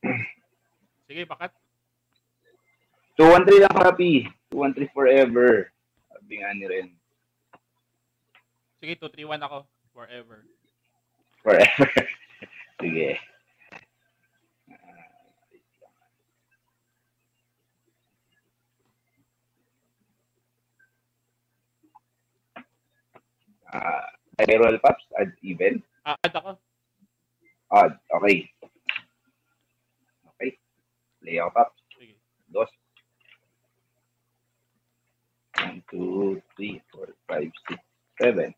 Sige, pakat. 213 lang, Happy. 213 forever. Sabi nga ni Ren. Sige, 231 ako. Forever. Forever. Sige. Roll Pops, add even. Add ako. Odd. Okay. Okay. Play ako, Pops. Sige. Dos. 1, 2, 3, 4, 5, 6, 7.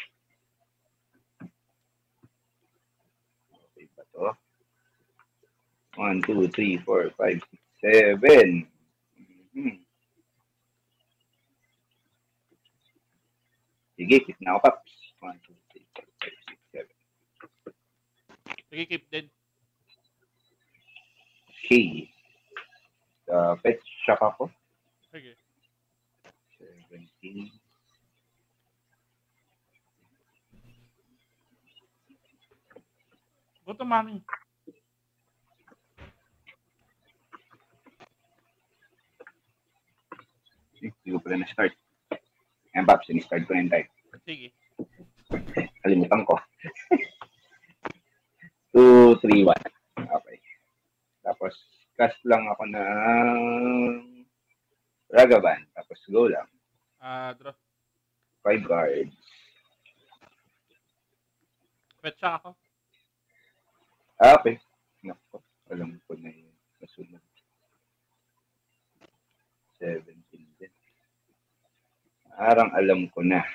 Okay ba to? 1, 2, 3, 4, 5, 6, 7. Sige, keep na ako, Pops. 1, 2, 3, 4, 5, 6, 7. Sige, keep din. Okay. Pet shock ako. Sige. 17. Go to mommy. Hindi ko pala na-start. Ayan, Pops, in-start ko na yung time. Sige. Kalimutan ko. 2, 3, 1. Okay. Tapos, cast lang ako ng Ragavan. Tapos, go lang. Draw. 5 cards. Pet shock ako. Okay. Naku, alam ko na yun. Nasunod. 17 din. Parang alam ko na.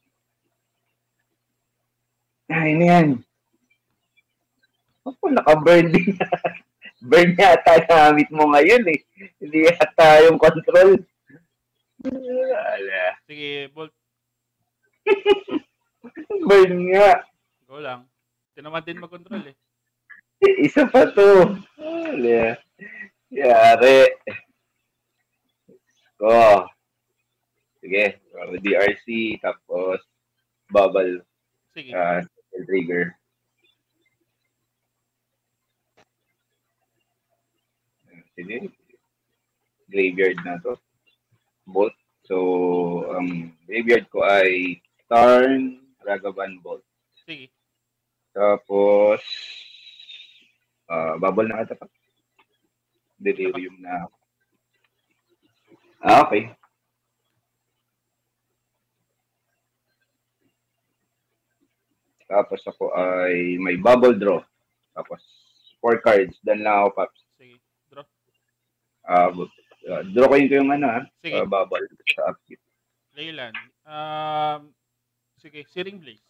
Ay, ano yan? Ako, naka-burn din. Burn yata gamit mo ngayon eh. Hindi yata yung control. Wala. Sige, bolt. Burn nga. Go lang. Tinaman din mag-control eh. Isa pa to. Wala. Yari. Ko. Sige. DRC. Tapos, bubble. Sige. Trigger. Sige. Graveyard na to. Bolt. So, ang graveyard ko ay Tarn, Ragavan, Bolt. Sige. Tapos, bubble na ata pa. Delirium na. Okay. Tapos ako ay may bubble draw. Tapos, 4 cards. Dan lang ako, Paps. Sige. Draw. Draw ko yung ano, Sige. bubble sa upkeep. Leyland. Sige. Searing Blaze.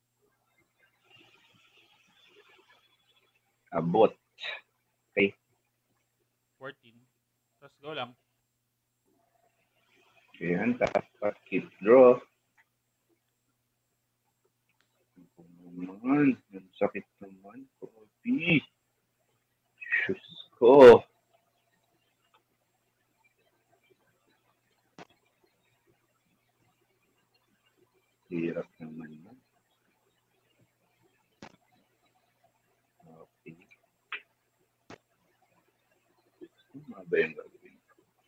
Bot. Okay. 14. Tapos go lang. Ayan, tapos keep draw. Naman, ang sakit naman. Kobe. Diyos ko. Hirap naman yan. Okay. Ano ba yung gagawin?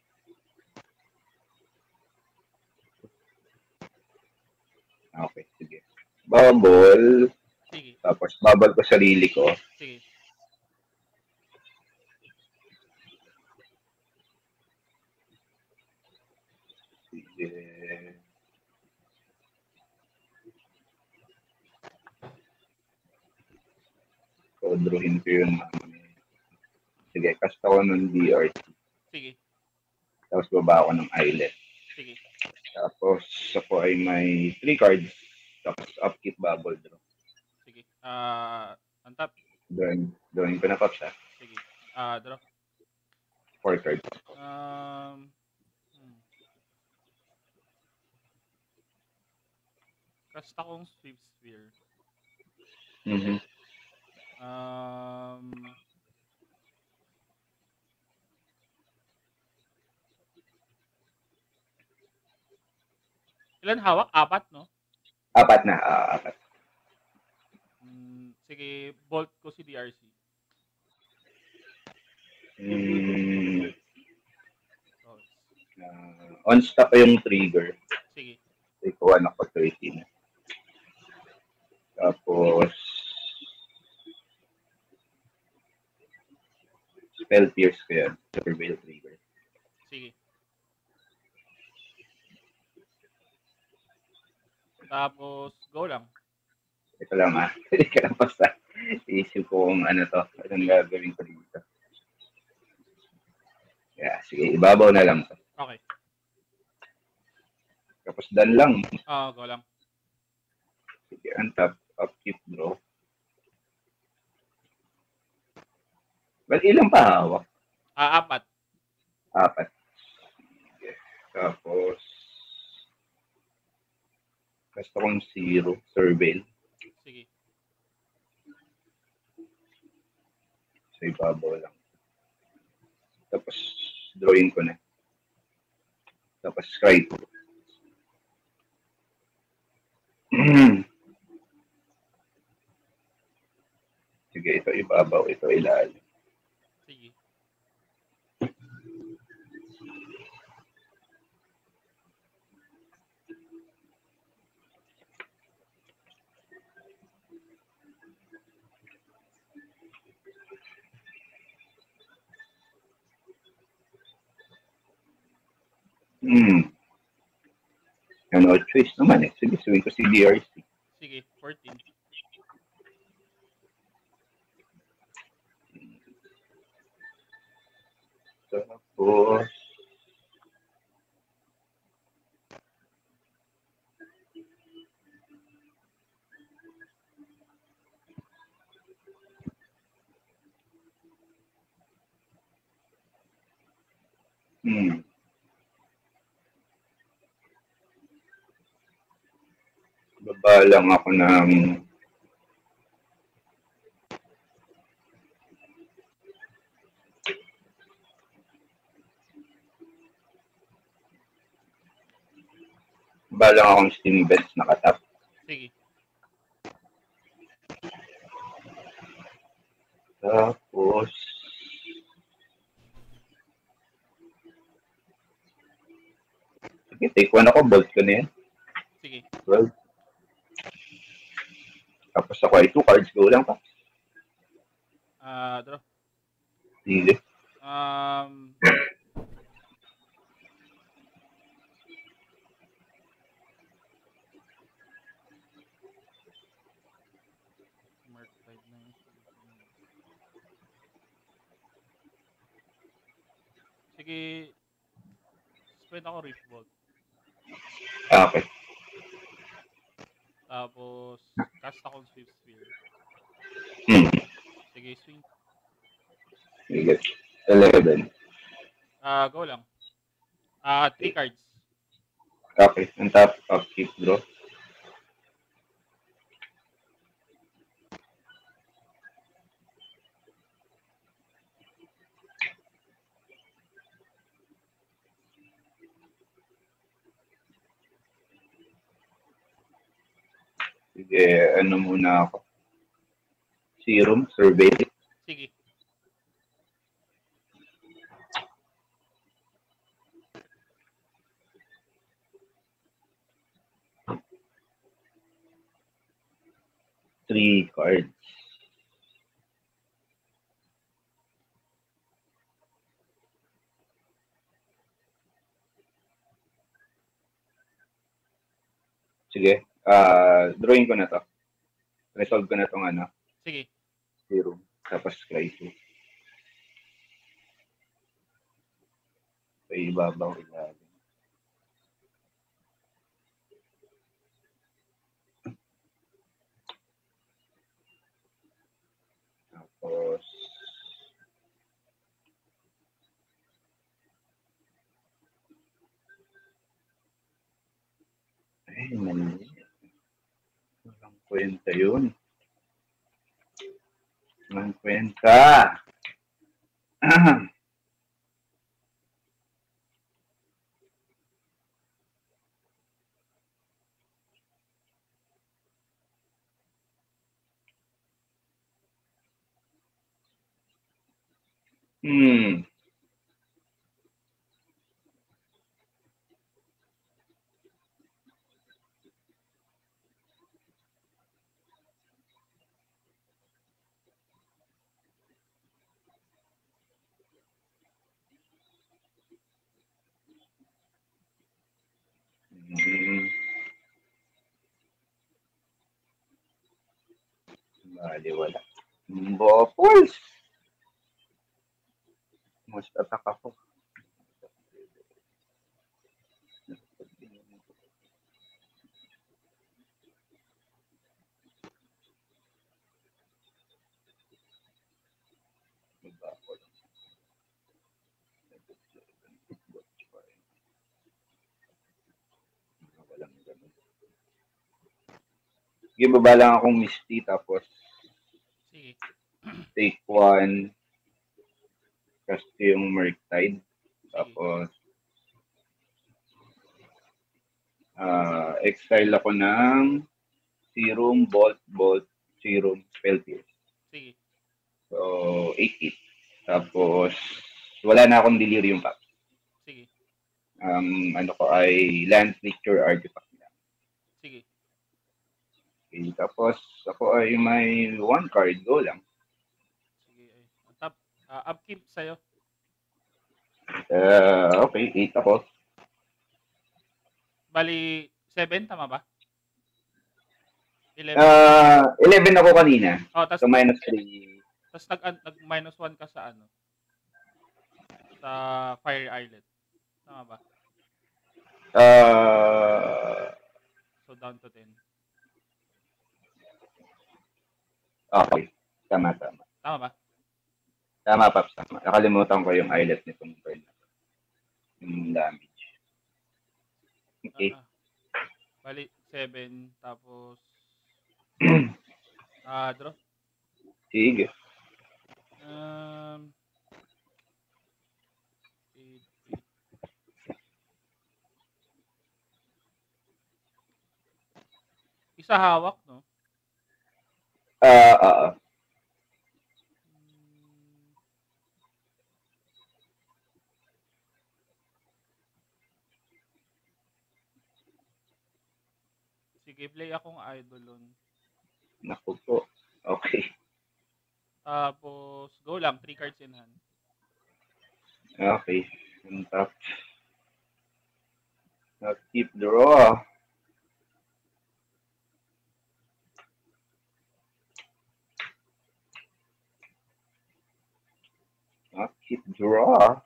Okay, sige. Bubble. Sige. Tapos bubble ko sarili ko. Sige. Sige. Kodrohin ko yun. Sige, cast ako ng DRC. Sige. Tapos baba ako ng islet. Sige. Tapos ako ay may 3 cards. Tapos upkeep bubble draw. Sige. Untap. Drawing ko na, Pops, ha? Sige. Draw. 4 cards. Cast akong Swift Sphere. Mm-hmm. Ilan hawak? 4, no? 4 na. 4. Sige, bolt ko si DRC. Mm, Oh, on stop yung trigger. sige. Ikaw anak ko 13. Tapos, spell pierce ko yan. Surveil trigger. Sige. Tapos, go lang. Ito lang ah. Hindi ka lang basta. Iisip ko kung ano to. Anong Sige. gagawin ko dito. Yeah, sige. Ibabaw na lang to. Okay. Tapos dan lang. Go lang. Sige, untap. Upkeep draw. Well, ilang pa hawak? 4. 4. Sige. Tapos, gusto kong 0. Surveil. Sige. So, ibabaw lang. Tapos, drawing ko na. Tapos, scry ko. Sige, ito ibabaw, ito ilalim. Sige. No choice naman eh. Sige, suwin ko si DRC. Sige. 14. Tapos, baba lang ako ng baba lang akong steam beds nakatap. Sige. Tapos, sige, take 1 ako, bolt ko na yan. Sige. 12. Tapos ako ay 2 cards, go lang pa. Draw. Sige. Mark 5 na yung sige. Spend ako Rift Bolt. Okay. Tapos, cast akong Swift Sphere. Sige, swing. Sige. 11. Go lang. 3 cards. Okay. On top, upkeep draw. Sige, ano muna ako. Serum, survey. Sige. Three cards. Sige. Drawing ko na to. Resolve ko na tong ano. Sige. Serum. Tapos crisis. So, ibabaw ilalim. Tapos, ay, mali. Walang kwenta yun. Walang kwenta. Hmm. Hmm. Bali, wala. Bopals! Mas attack ako. Walang ganun. Sige, baba lang akong Misty, tapos Sige. take one, cast yung Murktide, Sige. tapos exile ako ng Serum, Bolt, Serum, Spell Pierce. Sige. So, 8-8. Tapos, wala na akong Delirium Pack. Sige. Ano ko ay Land Creature Artifact lang. Sige. Okay, tapos, ako ay may one card, go lang. Sige. Ay. Tap. Upkeep sa'yo. Okay, 8 ako. Bali, 7, tama ba? 11. 11 ako kanina. Oh, tas So, minus 3. nag -1 ka sa ano? Sa Fire Islet. Tama ba? So, down to 10. Okay. Tama. Tama ba? Tama, Paps. Tama. Nakalimutan ko yung islet nitong turn. Yung damage. Okay. Bali, 7. Tapos, draw. Sige. 8, 8. Isa hawak, no? Sige, play akong Eidolon. Naku po. Okay. Tapos, go lang. 3 cards in hand. Okay. And tap. Keep draw. Keep draw.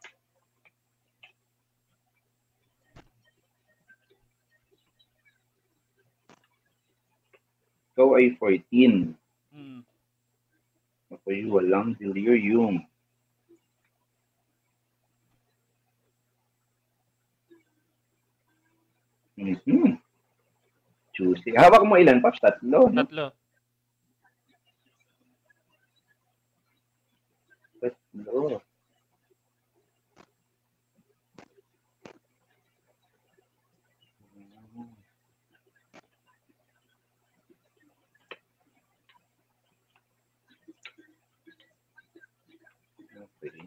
Ikaw ay 14. Ako'y walang delirium. Juicy. Hawak mo ilan, Paps? Tatlo, no? Tatlo. Okay.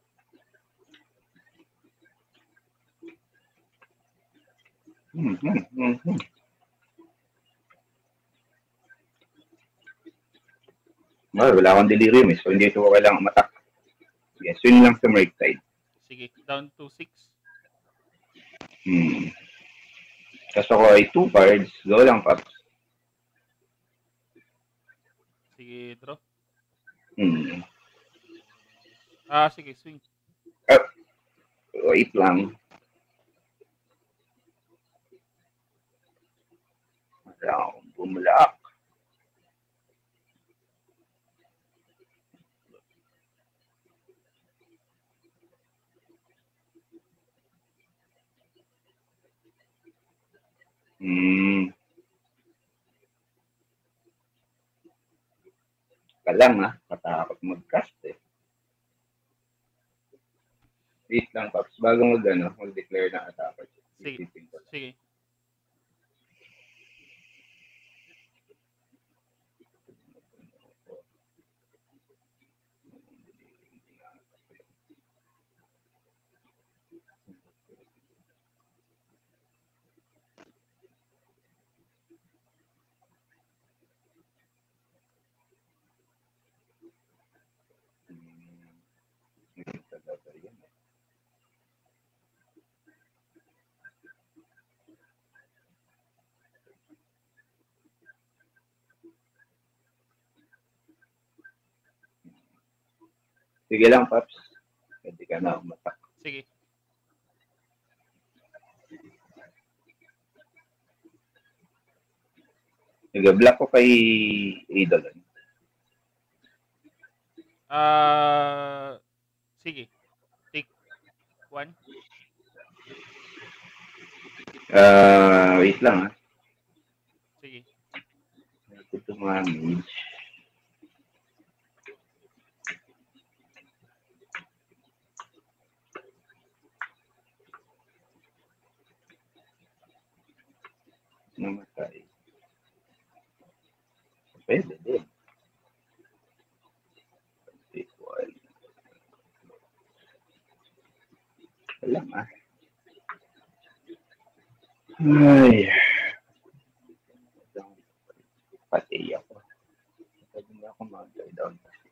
Wala akong delirium so hindi ito kailangan matak. Yes, yun lang sa right side. Sige, down to 6. Kasi ako ay 2 cards, go lang, Paps. Sige, draw. Sige, swing. Wait lang. Wala akong bumulak. Kalang matakot mag-cast eh. Wait lang, Paps. Bago mag-declare ng attacker. Sige. Sige lang, Paps. Pwede ka na umatak. Sige. Nag-block ko kay Idol. Sige. Take 1. Wait lang, ha. Sige. Ito manage. Namatay. Pwede din. Wala nga. Ay. Pati ako. Pwede na ako mag-go down.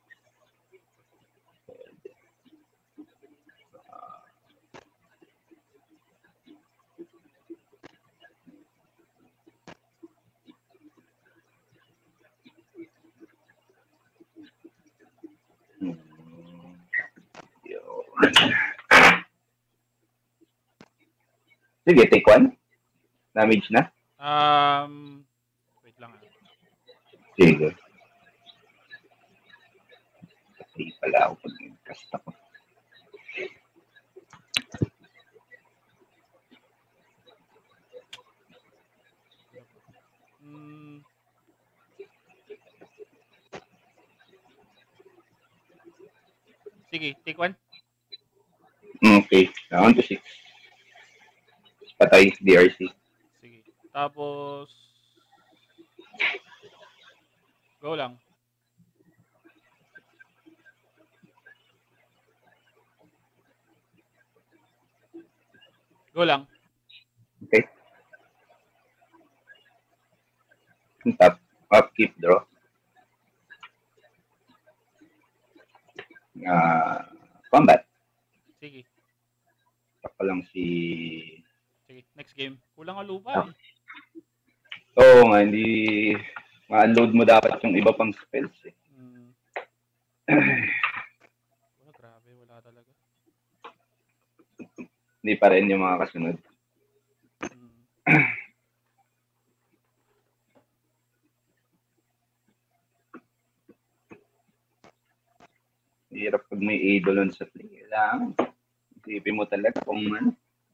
Sige, take 1. Damage na. Wait lang. Sige. Patay pala ako pag nag-cast ako. Sige, take 1. Okay. Down to 6. Patay, DRC. Sige. Tapos, go lang. Go lang. Okay. Top, keep, draw. Combat. Sige. Ako lang si... Sige, next game. Kulang ang lupa eh. Oo nga, hindi... Ma-unload mo dapat yung iba pang spells eh. Wala, grabe. Wala talaga. Hindi pa rin yung mga kasunod. Hirap pag may idol sa play. Kailangan. Isipin mo talaga kung ano.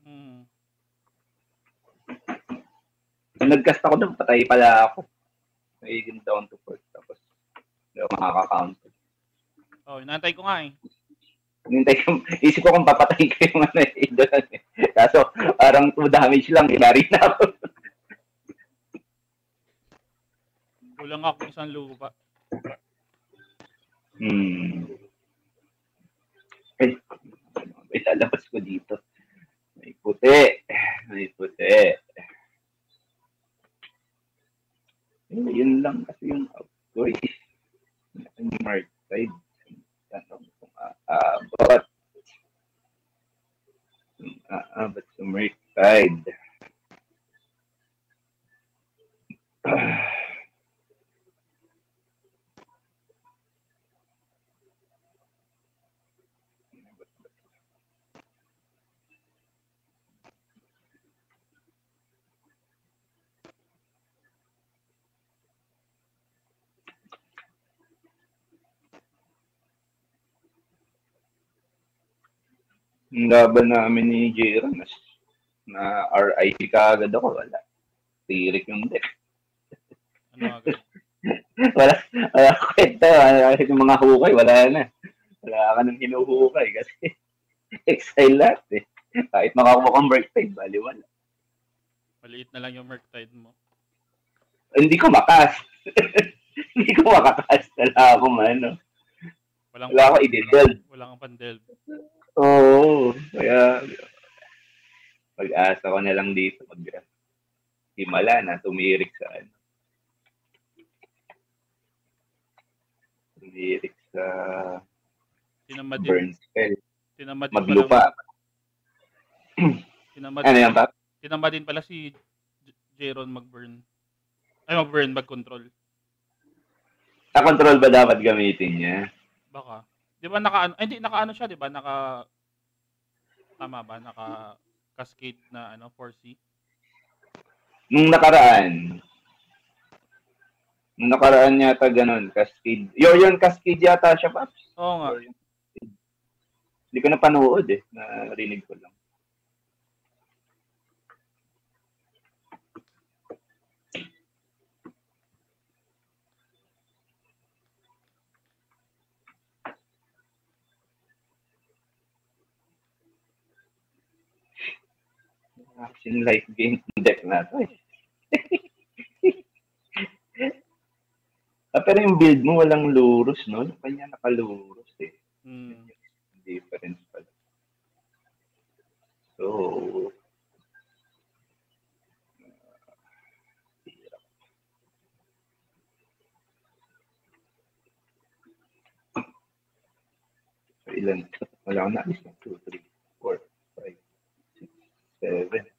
Nung nag-cast ako doon, patay pala ako. Nagiging down to 4. Tapos, hindi ako makaka-counter. Oh, inantay ko nga eh. Isip ko kung papatay ko yung idol. Kaso, parang 2 damage lang. Inari na ako. Kulang ako isang lupa. May lalabas ko dito. May puti. Yun lang kasi yung outdoor. Yung mark side. Tanong kung aabot. Aabot sa mark side. Ang laban namin ni Jairon na RIP ka agad ako. Wala. Tirik yung deck. Ano agad? wala kwenta. Yung mga hukay, wala na. Wala ka nang hinuhukay kasi exile lahat eh. Kahit makakuha kang Murktide, baliwala. Maliit na lang yung Murktide mo. Hindi ko makast. Hindi ko makakast. Wala akong ano. Wala akong i-delve. Wala kang pan-delve. Oo. Kaya pag-asa ko na lang dito. Himala na, tumirik sa ano. Tumirik sa burn spell. Maglupa. Ano yan, Pap? Tinamad din pala si Jairon mag-burn. Ay, mag-burn, mag-control. Control ba dapat gamitin niya? Baka. Di ba naka-ano? Hindi, naka-ano siya, di ba? Tama ba? Naka-cascade na 4C? Nung nakaraan yata ganun, Cascade. Yun, Cascade yata siya, Paps. Oo nga. Hindi ko napanood eh. Narinig ko lang. Action life game deck na to eh. Pero yung build mo walang lurus, no? Yung kanya nakalurus eh. Hmm. Difference pala. So, ilan? Wala akong naalis na. 2, 3, 4, 5, 6, 7.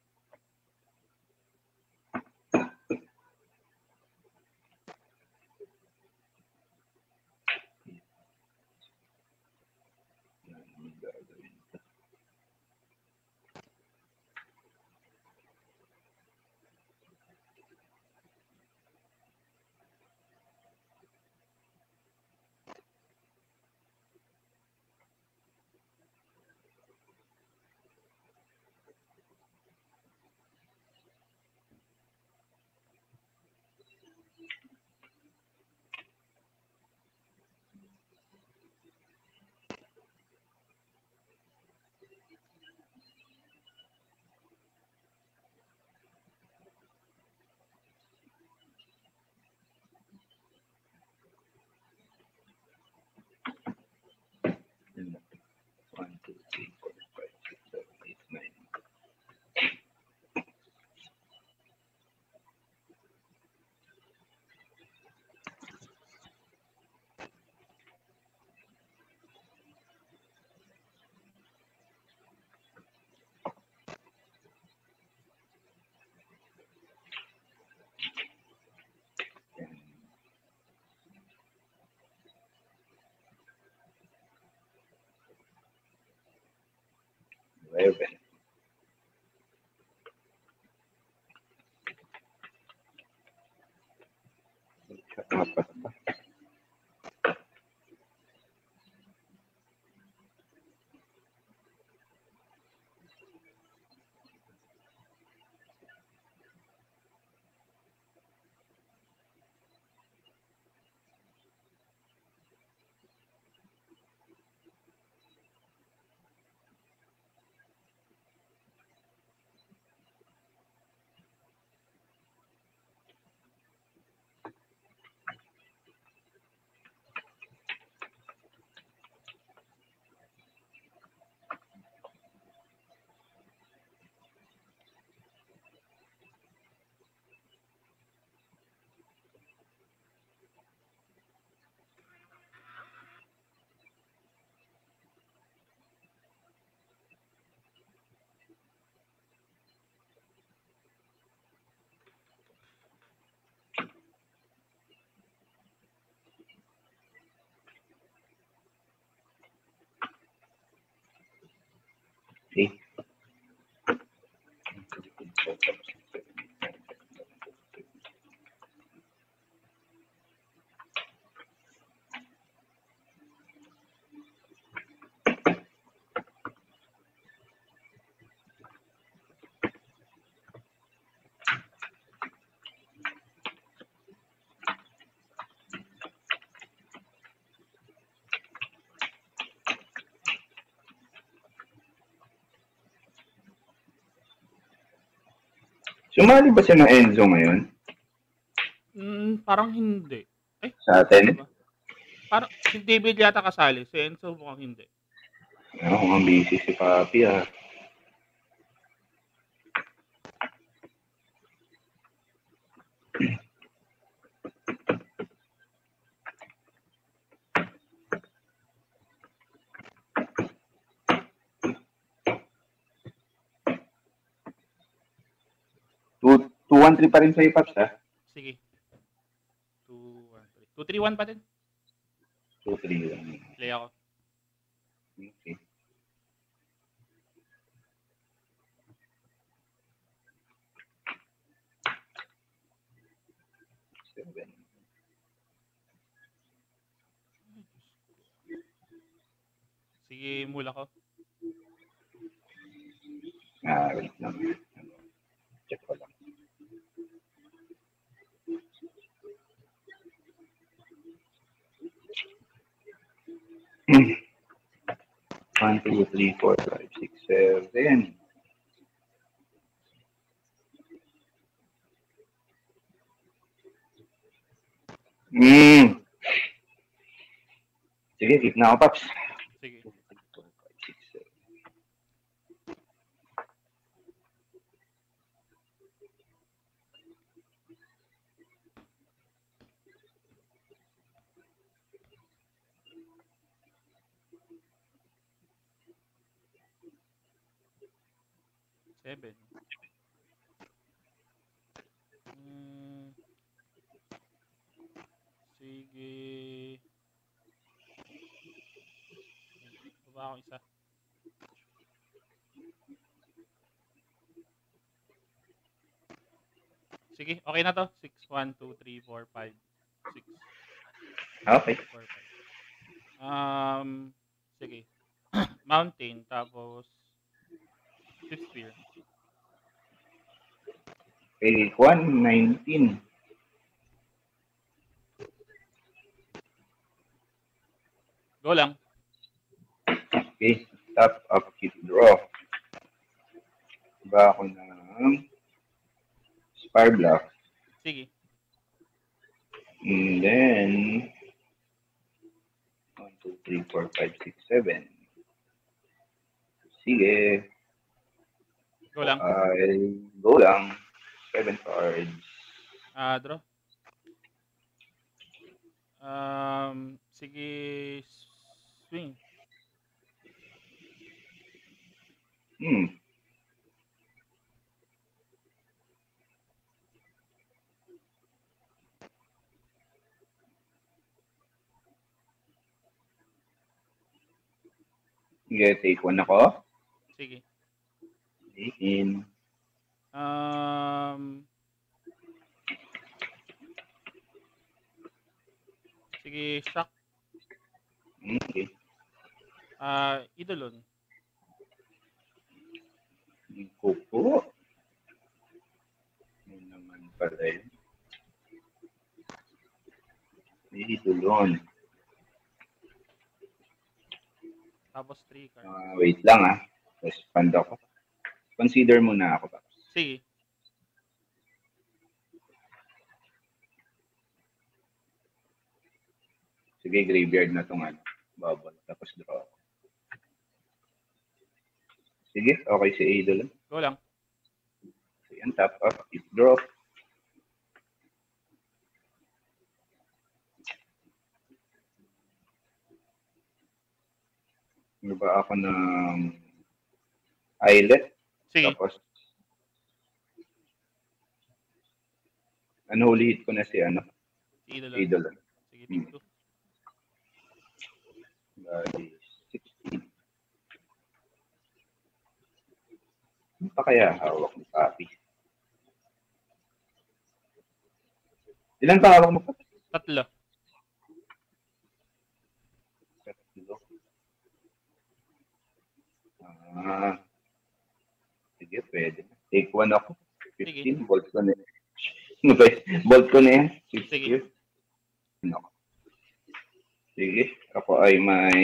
See? Sumali ba siya ng Enzo ngayon? Parang hindi. Sa atin? Diba? Parang si David yata kasali. Si Enzo mukhang hindi. Ako nga busy si Papi ah. Two, 2-1-3 pa rin sa Paps ha? Sige. 2-1-3. 2-3-1 pa din. 2, 3 lang. Play ako. Okay. Seven. Sige, mula ko. Wait lang. Check ko lang. Hmm. 1, 2, 3, 4, 5, 6, 7. Sige, keep na ako, Paps. Sige. 2, 3, 4, 5, 6, 7. Seven. Sige. Baba ako isa. Sige, okay na to. 6, 1, 2, 3, 4, 5, 6. Okay. 4, 5. Sige. Mountain, tapos fifth spear. Okay, 1, 19. Go lang. Okay, top up, keep draw. Diba ako ng Spire Block. Sige. And then, 1, 2, 3, 4, 5, 6, 7. Sige. Go lang. Go lang. 7 cards. Draw. Sige, swing. Sige, take 1 ako. Sige. Take in. Sige, shock. Okay. Idolon. Ko po. Yun naman pala yun. Idolon. Tapos 3 cards. Wait lang Respond ako. Consider muna ako. Sige. Sige, graveyard na itong bubble. Tapos draw. Sige, okay si Idol. Go lang. Sige, tap up, keep draw. Ano ba ako ng Islet? Sige. Tapos, huli hit ko na si Idolon. Idol. Sige, pick 2. Bali, 16. Ano pa kaya hawak ng copy? Ilan pa hawak mo pa? 3. Sige, pwede. Take 1 ako. 15, Sige. bolt ko na. Bolt ko na yan. Sige. Sige, ako ay may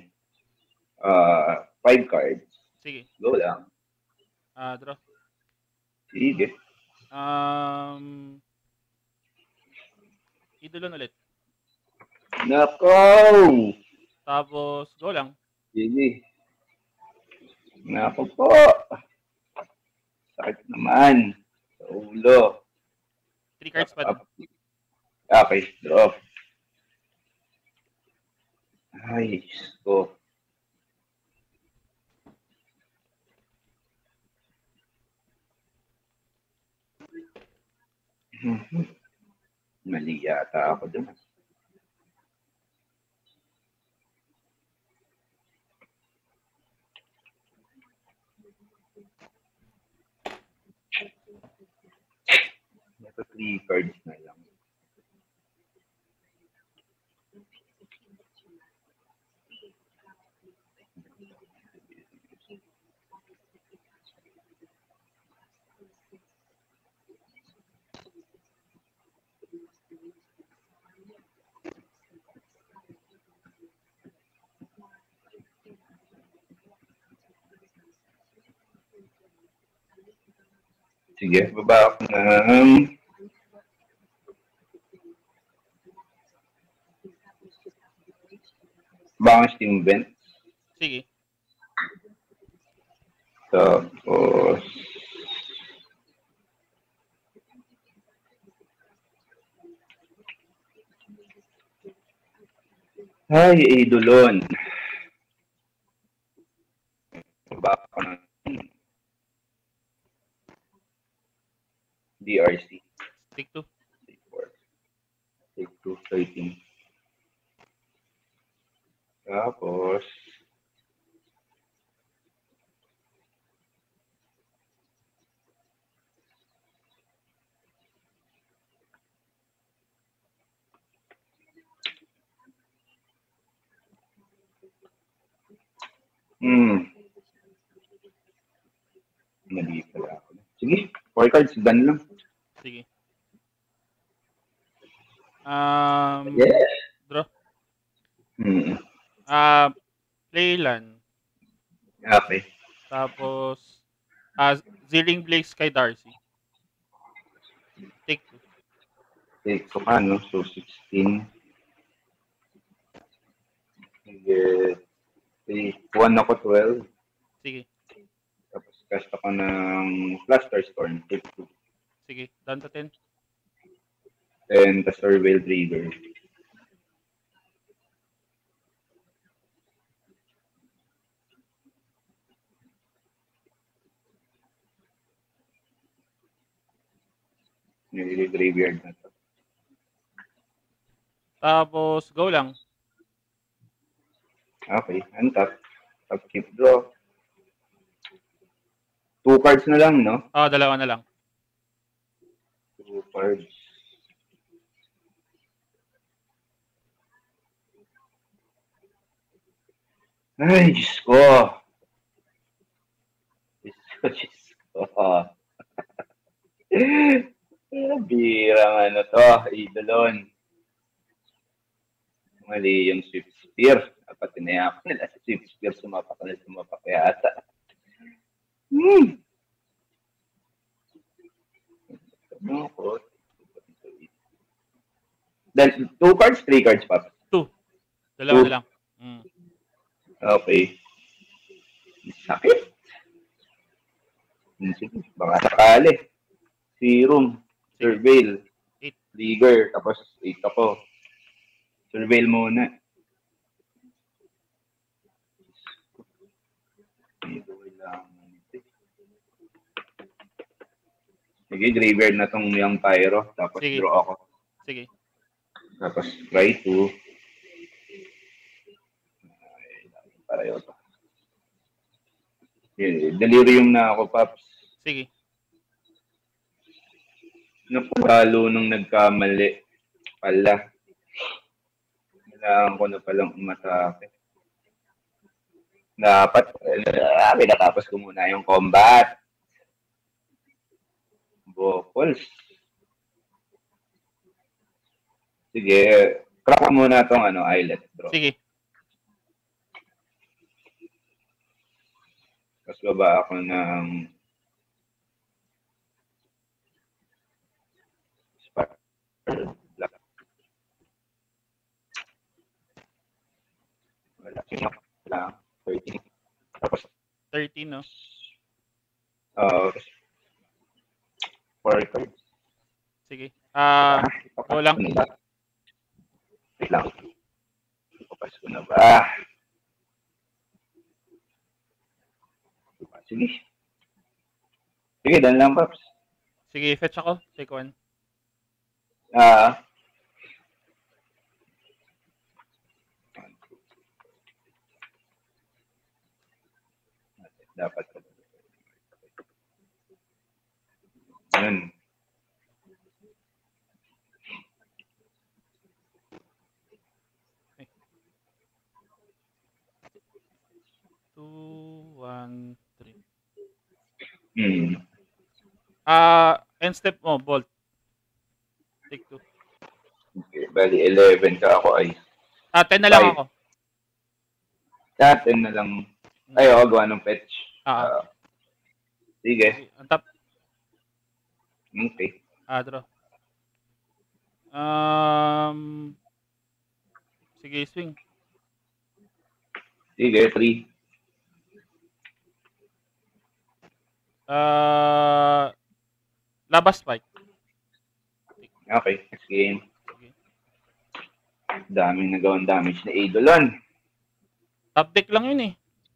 5 cards. Sige. Go lang. Draw. Sige. Idolon ulit. Nako! Tapos, go lang. Sige. Nako po! Sakit naman. Sa ulo. 3 cards pa din. Okay, draw. Ay, ko. Mali yata ako dun. Ito 3 cards na lang. Sige, baba ako ng baka steam vent. Sige. Tapos ay, idolon. Baba ako ng DRC. Take 2. Take 2, 13. Tapos, mali pala ako. Sige, 4 cards, done lang. Sige. Yeah. Draw. Hmm. Play land. Okay. Tapos, Zilling Blaze kay Darcy. Take 2. Take ko ka, no? So, 16. Sige. 1 ako 12. Sige. Tapos, cast ako ng Fluster Storm. Take 2. Sige. Down to 10. And the Surveil Trigger. Graveyard na to. Tapos, go lang. Okay, untap. Tap keep draw. 2 cards na lang, no? Dalawa na lang. 2 cards. Ay, Diyos ko. Diyos ko. Birang ano to, idolon. Mali yung Swift Spear. Dapat tinayapan nila sa Swift Spear, sumapak yata. Then, 2 cards, 3 cards pa. 2. Dalawa 2. na lang. Okay. Sakit. Sige, baka sakali. Serum, Surveil, 8. Trigger, tapos 8 ako. Surveil muna. Sige, graveyard na tong yung Pyro. Tapos Sige. draw ako. Sige. Tapos try to. Pareho to. Delirium na ako, Paps. Sige. Napalo nung nagkamali pala. Kailangan ko na palang umatake. Dapat, pinatapos ko muna yung combat. Vocals. Sige, crack muna tong islet draw. Sige. Tapos baba ako ng black. Wala. 13. Tapos 13, no? 4 cards. Sige. Go lang. Wait lang. Ipapas ko na ba? Sige. Sige, dan lang, Paps. Sige, fetch ako. Take 1. Dapat. Yun. Two, one, three. End step mo, bolt. Take 2. Okay, bali 11 ka ako ay 10 na lang 5. ako. 10 na lang. Ay, gawa ng fetch. Sige. Ang top. Okay. Draw. Sige, swing. Sige, 3. Labas spike. Okay, next game. Sige. Daming nagawang damage na Eidolon. Top deck lang yun eh.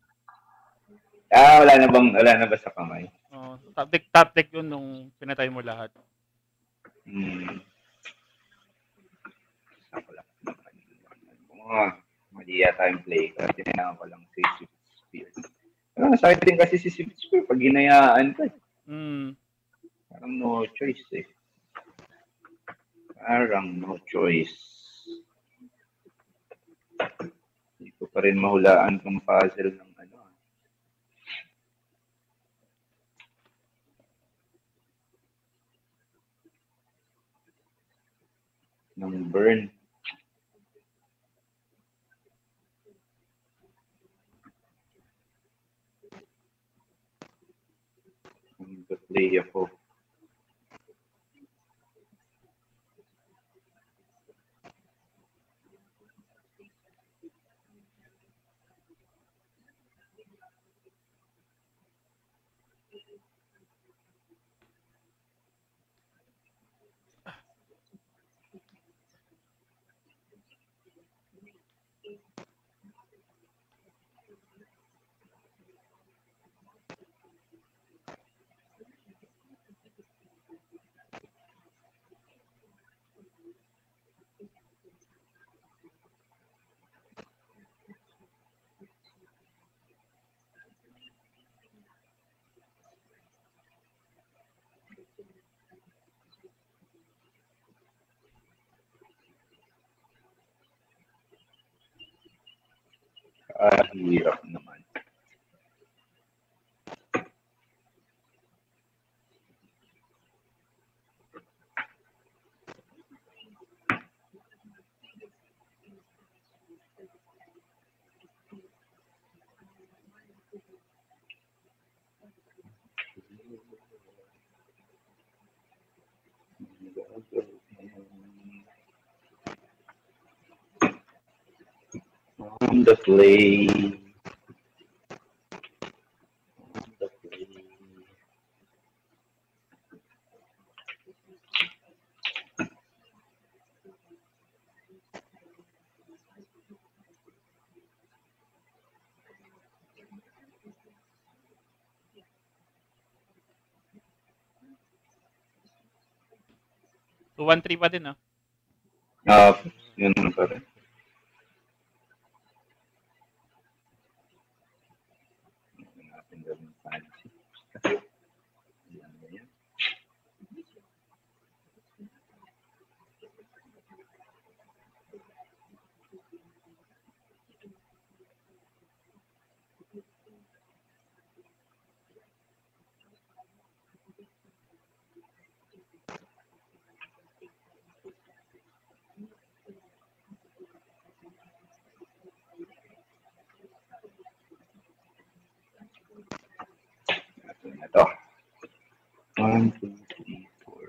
Wala na ba sa kamay? Top deck yun nung pinatay mo lahat. Mali yata yung play. Kasi tinangan ko lang si Spear. Sa akin din kasi si Spear pag ginayaan ko eh. Parang no choice eh. Hindi ko pa rin mahulaan tong puzzle ng ng burn. Play ako. Hirap naman. On the play. So 1-3 pa din Yun naman pa rin. Natin gawin fancy. Ito. 1, 2, 3, 4,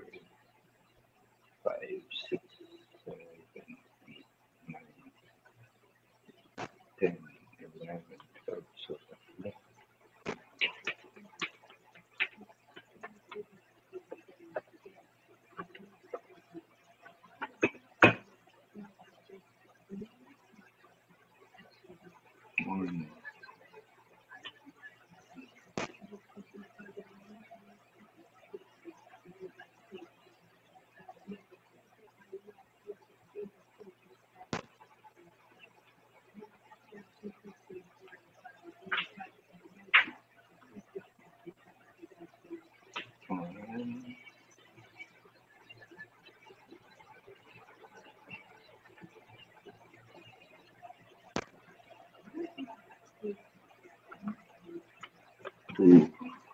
5, 6, 7, 8, 9, 10, 11, 12, 13. 2.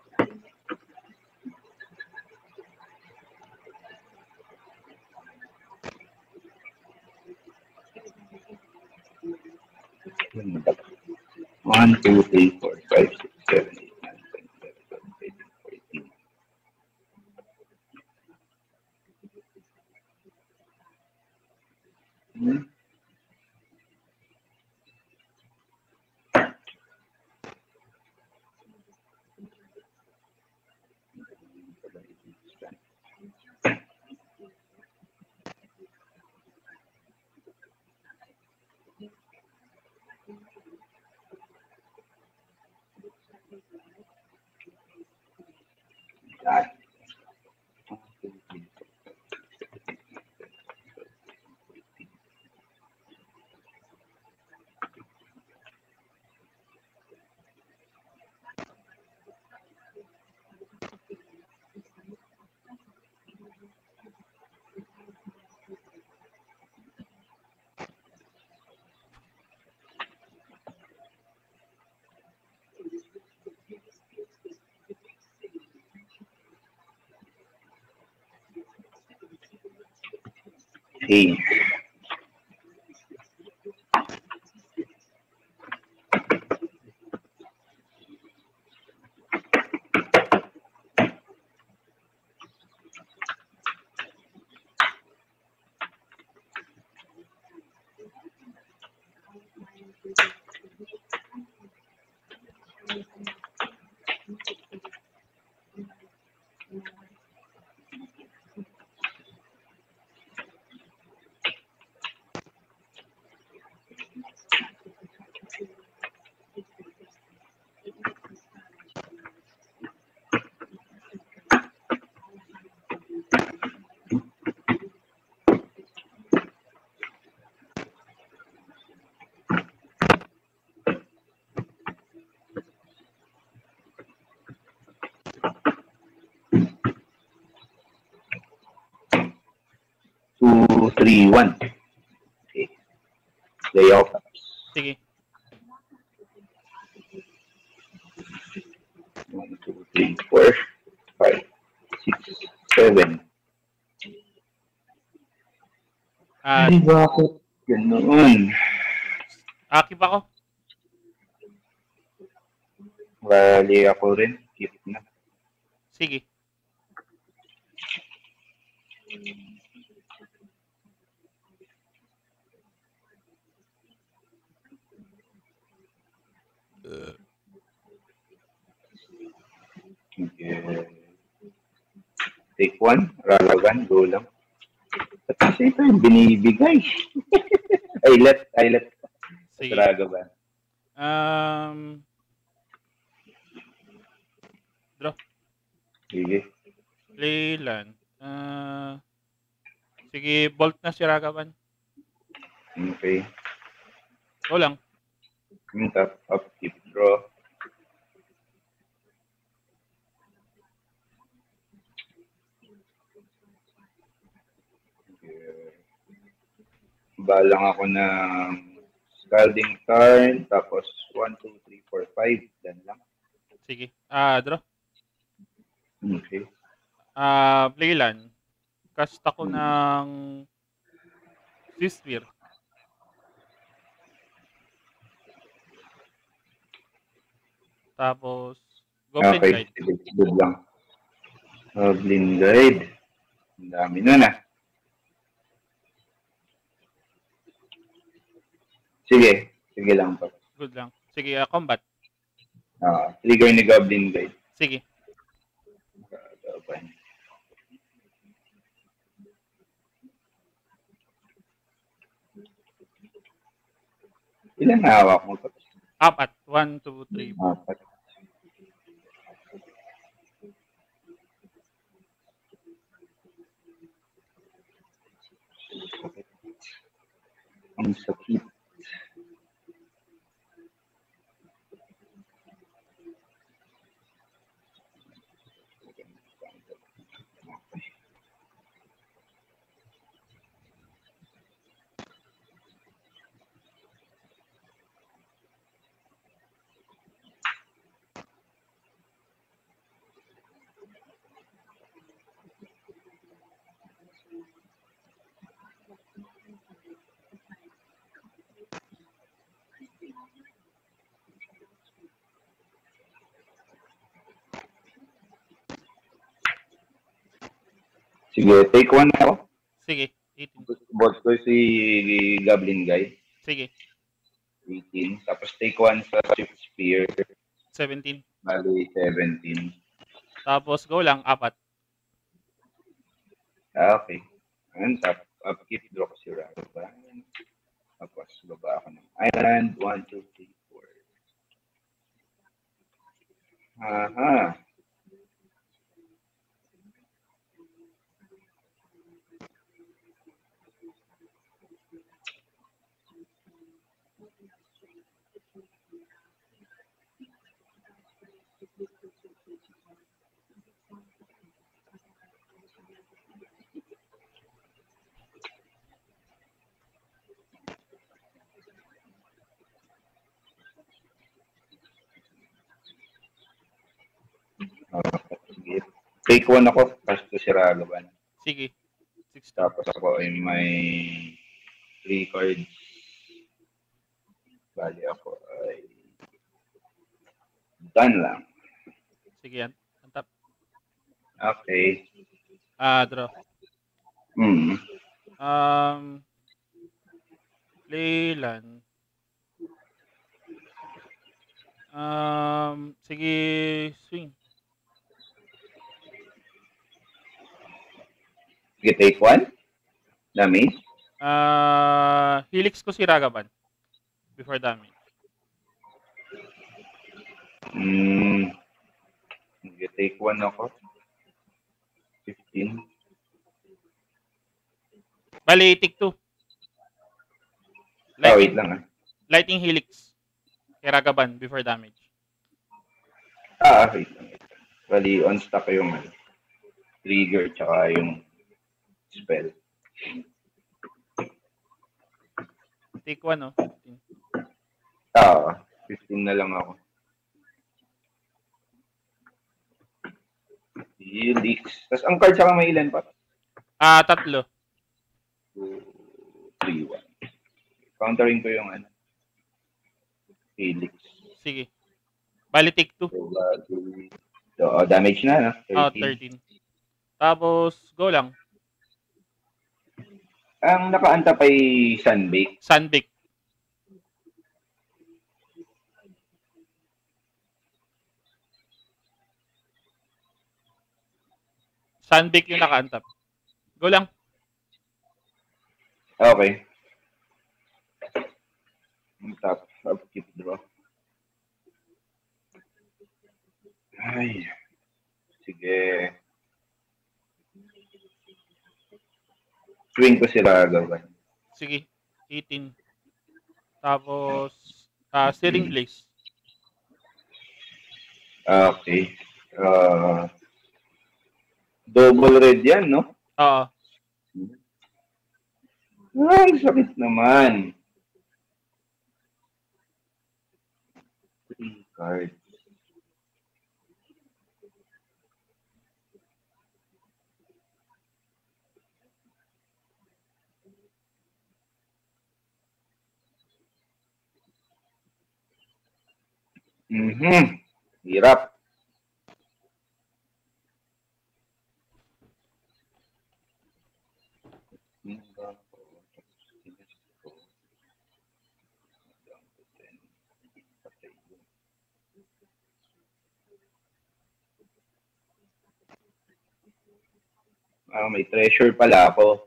One, two, three, four, five, six, seven, 8, 9, 10, 11, 12, 13, 14. Hmm. That. 8. 2, 3, 1. Okay. Lay off. Sige. 1, 2, 3, 4, 5, 6, 7. Ay, bakit? Ganoon. Akip ako. Bali ako rin. Keep na. Sige. Okay. Take 1. Ralagan. Go lang. At kasi ito yung binibigay. I let. Sige. Ragavan. Draw. Sige. Leyland. Sige, bolt na si Ragavan. Okay. Go lang. Tap, up, keep, draw. Balang ako ng scalding turn, tapos 1, 2, 3, 4, 5. Dan lang. Sige. Draw. Okay. Leyland. Cast ako ng Swiftspear. Tapos, Goblin Okay. Guide. Good lang. Goblin Guide. Ang dami nun ah. Sige. Sige lang po. Good lang. Sige, combat. Trigger ni Goblin Guide. Sige. Ilan hawak mo po? 4. 1, 2, 3, 4. 4. Ang sakit. Sige, take one ako. Sige, 18. Bot ko si Goblin Guy. Sige, 18. Tapos take one sa Shift Spear. 17. Bali, 17. Tapos go lang, 4. Okay. Ayan, upkeep, draw ko si Raroban. Tapos, baba ako ng island. 1, 2, 3, 4. Aha. Sige. Take one ako. Kasto si Raroban. Sige, 16. Tapos ako ay may 3 cards. Bali ako ay done lang. Sige yan. Antap. Okay. Draw. Hmm. Playland. Sige, swing. Sige, take one. Damage. Helix ko si Ragavan. Before damage. Sige, take one ako. 15. Bali, take 2. Wait lang ah. Lightning Helix. Kay Ragavan before damage. Wait lang. Bali, on stock yung trigger tsaka yung spell. Take 1, no? 15 na lang ako. Helix. Tapos ang card saka may ilan pa? 3. 2, 3, 1. Countering ko yung Helix. Sige. Bali, take 2. So, damage na, no? 13. Tapos, go lang. Ang nakaanta pa ay Sunbake. Sunbake. Sunbake yung naka-untap. Go lang. Okay. Top, upkeep draw. Ay. Sige. Swing ko si Ragavan. Sige. 18. Tapos, Searing Blaze. Okay. Double red yan, no? Oo. Ang sakit naman. 3 cards. Hirap. May treasure pala ako.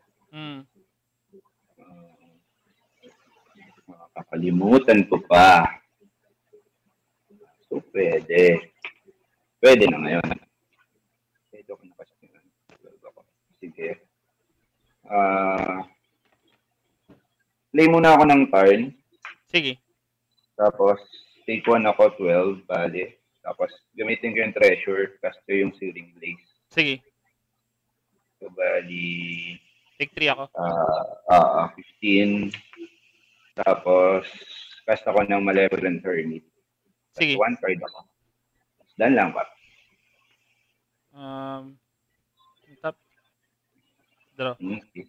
Makakalimutan ko pa. So, pwede. Pwede na ngayon. Ito ko na kasi. Sige. Play muna ako ng turn. Sige. Tapos, take 1 ako, 12, bali. Tapos, gamitin ko yung treasure, casto yung Searing Blaze. Sige. So, bali... Take 3 ako. 15. Tapos, cast ako ng Malevolent Hermit. Sige. 1 card ako. Dan lang pa. Tap. Draw. Okay.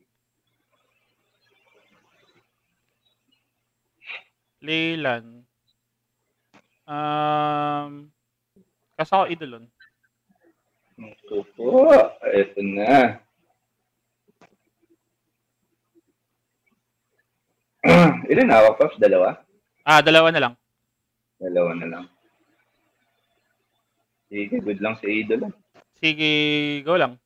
Leyland. Kasi ako Idolon. Ito po. Ito na. Ilan hawak, Pops? Dalawa? Dalawa na lang. Dalawa na lang. Sige, good lang si Idol. Sige, go lang.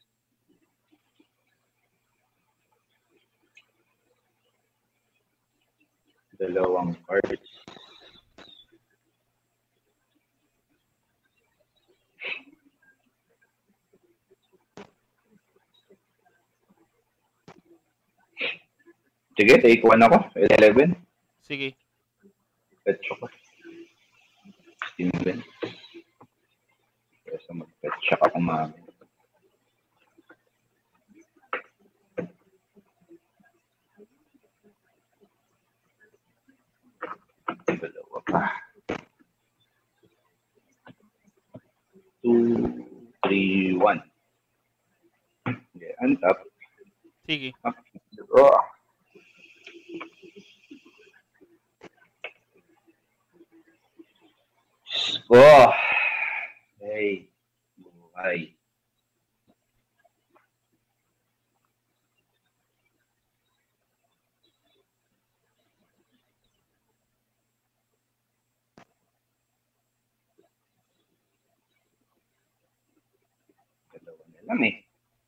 Dalawang cards. Sige, take 1 ako. 11. Sige. Petso ko. Steven. Kesa mag-petsa ka kumami. Dalawa pa. 2, 3, 1. Okay, untap. Sige. Oh. Oh. Hey. Buhay. Dalawa na lang eh.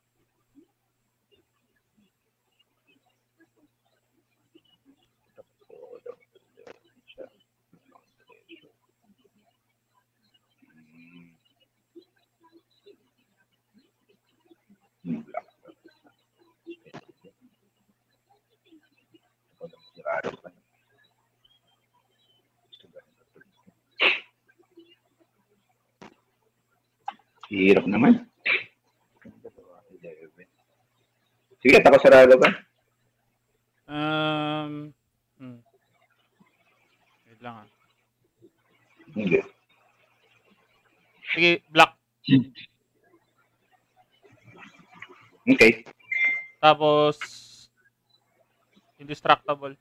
Hirap naman. Sige, tako sarado ba? Wait lang Hindi. Sige, black. Okay. Tapos, indestructible.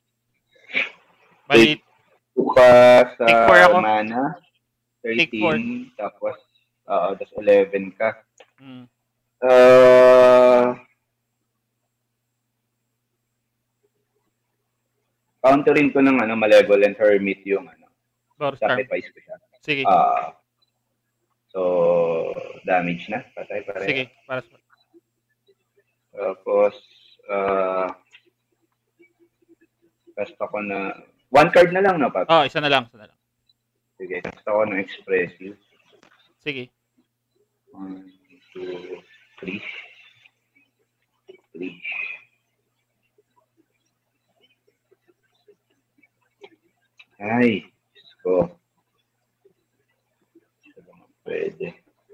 Bali, Buka sa take 4 ako. mana. Take 13. Tapos, tapos 11 ka. Counterin ko ng Malevolent Hermit yung sacrifice ko siya. Sige. So, damage na. Patay pareha. Sige, para sa... Tapos, cast ako na... One card na lang, no, Pap? Isa na lang. Sige, cast ako ng Expressive. Sige. 1, 2, 3. 3. Ay, Diyos ko. Pwede.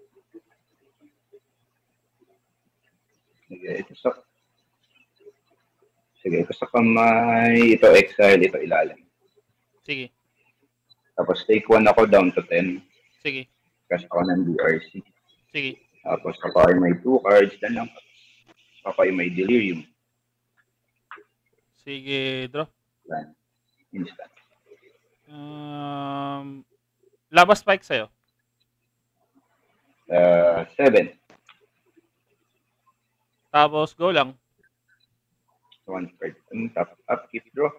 Sige, ito sa kamay. Ito exile, ito ilalim. Sige. Tapos take 1 ako down to 10. Sige. Kasi ako ng DRC. Sige. Tapos kapag may 2 cards, dan lang. Kapag may delirium. Sige, draw. Instant. Lava spike sa'yo. 7. Tapos, go lang. 1 card. Tap, keep draw.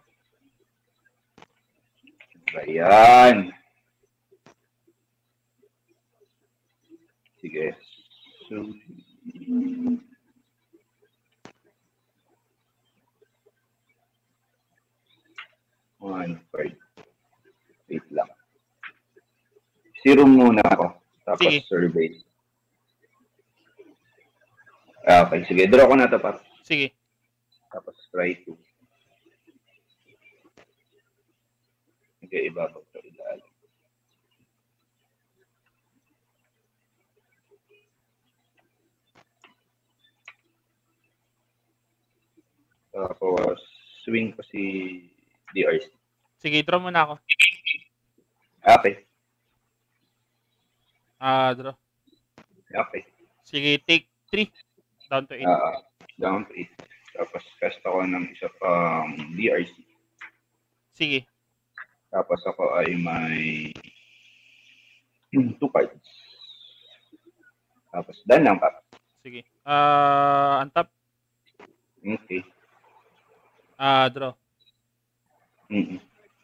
Ayan. Sige. So, one card. Wait lang. Zero muna ako. Tapos sige. Survey. Okay, sige. Draw ko na ito, Pap. Sige. Tapos try to. Sige, ibabag ito ilalim. Tapos, swing ko si DRC. Sige, draw muna ako. Okay. Draw. Okay. Sige, take 3. Down to 8. Down to 8. Tapos, cast ako ng isa pang DRC. Sige. Tapos ako ay may 2 cards. Tapos, done lang, Pap. Sige. Untap. Okay. Draw. Mm-mm.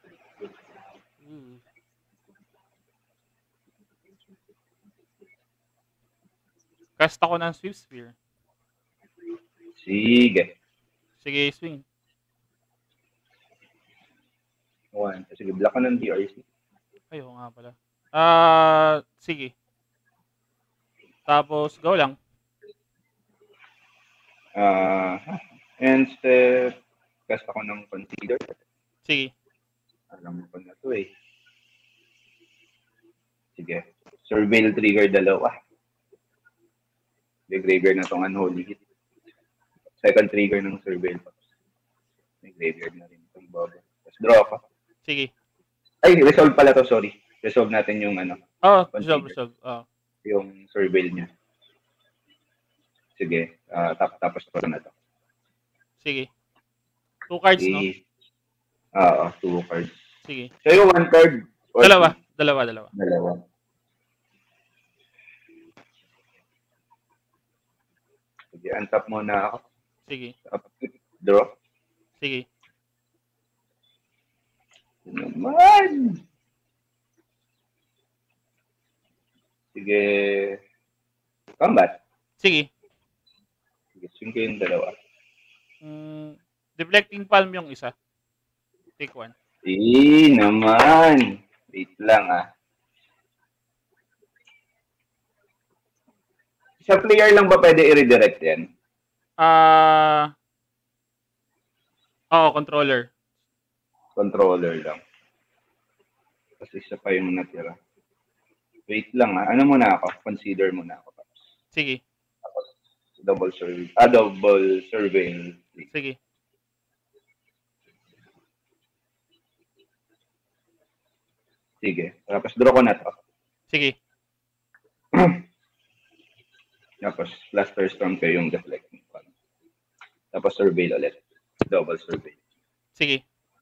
Cast ako ng Swift Spear. Sige. Sige, swing. 1. Sige, block ka ng DRC. Ay, oo nga pala. Sige. Tapos, go lang. And step, cast ako ng Consider. Sige. Alam ko na to eh. Sige. Surveil trigger 2. May graveyard na tong Unholy Hit. Second trigger ng Surveil. May graveyard na rin itong bubble. Tapos draw ka. Sige. Ay, resolve pala to, sorry. Resolve natin yung ano. Resolve. Yung Surveil niya. Sige. Tapos ko na to. Sige. 2 cards, no? Oo, 2 cards. Sige. Sa'yo, 1 card. Dalawa. Sige, untap muna ako. Sige. Draw. Sige. Naman! Sige. Combat. Sige. Sige, swing ko yung 2. Deflecting palm yung isa. Take 1. Naman. Wait lang Sa player lang ba pwede i-redirect yan? Oo, controller. Controller lang. Kasi isa pa yung natira. Wait lang Ano muna ako? Consider muna ako. Sige. Tapos, double survey. Sige. Sige. Tapos draw ko na to. Sige. Tapos, Blaster Storm kayo yung deflecting. Tapos, survey ulit. Double survey. Sige.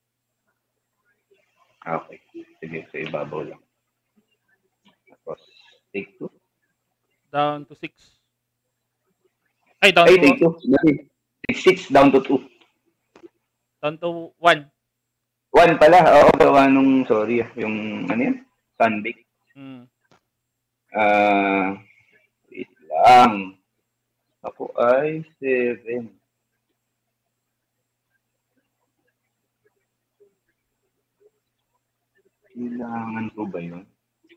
Okay. Sige, sa ibabaw lang. Tapos, take 2. Down to 6. Ay, down to take 2. Take 6, down to 2. Down to 1. 1 pala. Oo, gawa nung, sorry, yung, ano yan? Sunbake. Wait lang. Ako ay 7. Kailangan ko ba yun?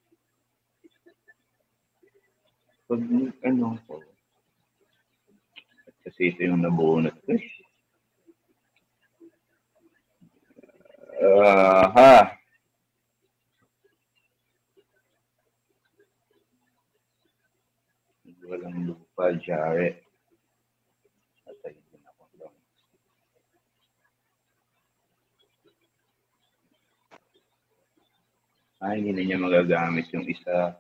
Pag ano ko. Kasi ito yung nabunot ko. Walang lupa, Jared. Atayin din ako lang. Hindi na niya magagamit yung isa.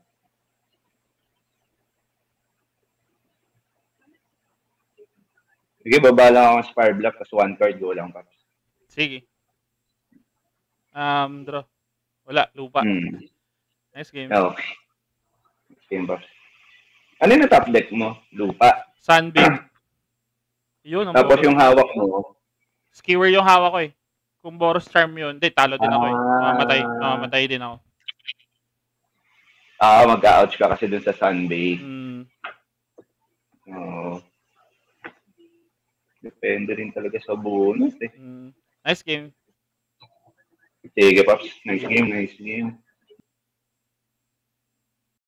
Sige, baba lang ako ng Spire Block, tapos 1 card, go lang pa. Sige. Draw. Wala, lupa. Nice game. Okay. Game boss. Ano yung top deck mo? Lupa? Sunbake. Yun. Tapos yung hawak mo? Skewer yung hawak ko eh. Kung Boros Charm yun, hindi, talo din ako eh. Mamamatay din ako. Mag-ouch ka kasi dun sa Sunbake. Depende rin talaga sa bonus eh. Nice game. Sige, Pops. Nice game.